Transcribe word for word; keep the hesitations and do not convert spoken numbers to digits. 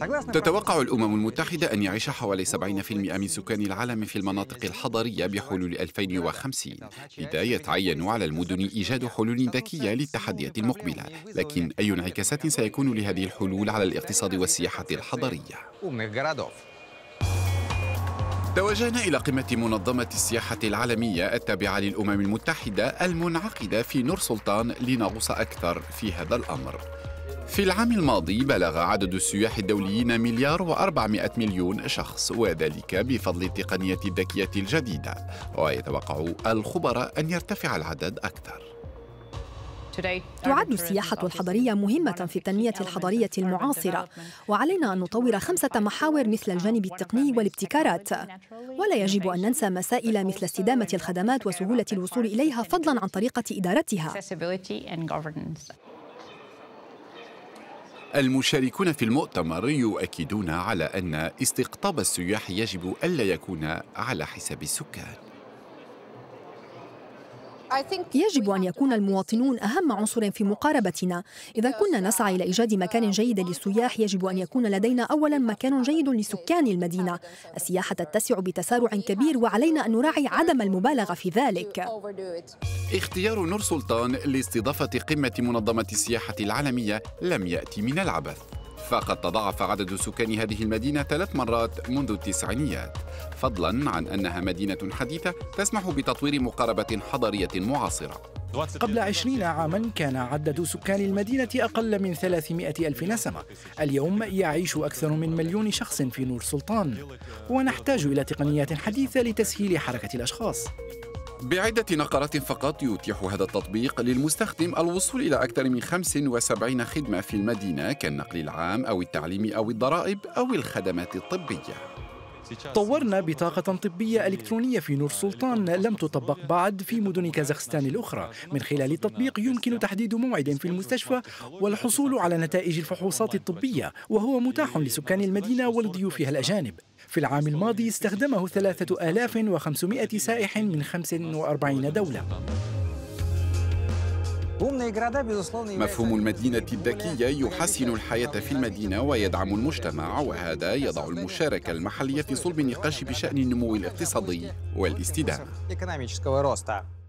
تتوقع الأمم المتحدة أن يعيش حوالي سبعين بالمئة من سكان العالم في المناطق الحضرية بحلول ألفين وخمسين، لذا يتعين على المدن إيجاد حلول ذكية للتحديات المقبلة. لكن أي انعكاسات سيكون لهذه الحلول على الاقتصاد والسياحة الحضرية؟ توجهنا إلى قمة منظمة السياحة العالمية التابعة للأمم المتحدة المنعقدة في نور سلطان لنغوص أكثر في هذا الأمر. في العام الماضي بلغ عدد السياح الدوليين مليار وأربعمائة مليون شخص، وذلك بفضل التقنية الذكية الجديدة، ويتوقع الخبراء أن يرتفع العدد أكثر. تعد السياحة الحضرية مهمة في التنمية الحضرية المعاصرة، وعلينا أن نطور خمسة محاور مثل الجانب التقني والابتكارات، ولا يجب أن ننسى مسائل مثل استدامة الخدمات وسهولة الوصول إليها فضلاً عن طريقة إدارتها. المشاركون في المؤتمر يؤكدون على أن استقطاب السياح يجب ألا يكون على حساب السكان. يجب أن يكون المواطنون أهم عنصر في مقاربتنا. إذا كنا نسعى إلى إيجاد مكان جيد للسياح، يجب أن يكون لدينا أولاً مكان جيد لسكان المدينة. السياحة تتسع بتسارع كبير، وعلينا أن نراعي عدم المبالغة في ذلك. اختيار نور سلطان لاستضافة قمة منظمة السياحة العالمية لم يأتي من العبث، فقد تضاعف عدد سكان هذه المدينة ثلاث مرات منذ التسعينيات، فضلاً عن أنها مدينة حديثة تسمح بتطوير مقاربة حضرية معاصرة. قبل عشرين عاماً كان عدد سكان المدينة أقل من ثلاثمائة ألف نسمة. اليوم يعيش أكثر من مليون شخص في نور سلطان، ونحتاج إلى تقنيات حديثة لتسهيل حركة الأشخاص. بعدة نقرات فقط يتيح هذا التطبيق للمستخدم الوصول إلى أكثر من خمس وسبعين خدمة في المدينة، كالنقل العام أو التعليم أو الضرائب أو الخدمات الطبية. طورنا بطاقة طبية إلكترونية في نور سلطان لم تطبق بعد في مدن كازاخستان الأخرى. من خلال التطبيق يمكن تحديد موعد في المستشفى والحصول على نتائج الفحوصات الطبية، وهو متاح لسكان المدينة ولضيوفها الأجانب. في العام الماضي استخدمه ثلاثة آلاف وخمسمائة سائح من خمس وأربعين دولة. مفهوم المدينة الذكية يحسن الحياة في المدينة ويدعم المجتمع، وهذا يضع المشاركة المحلية في صلب النقاش بشأن النمو الاقتصادي والاستدامة.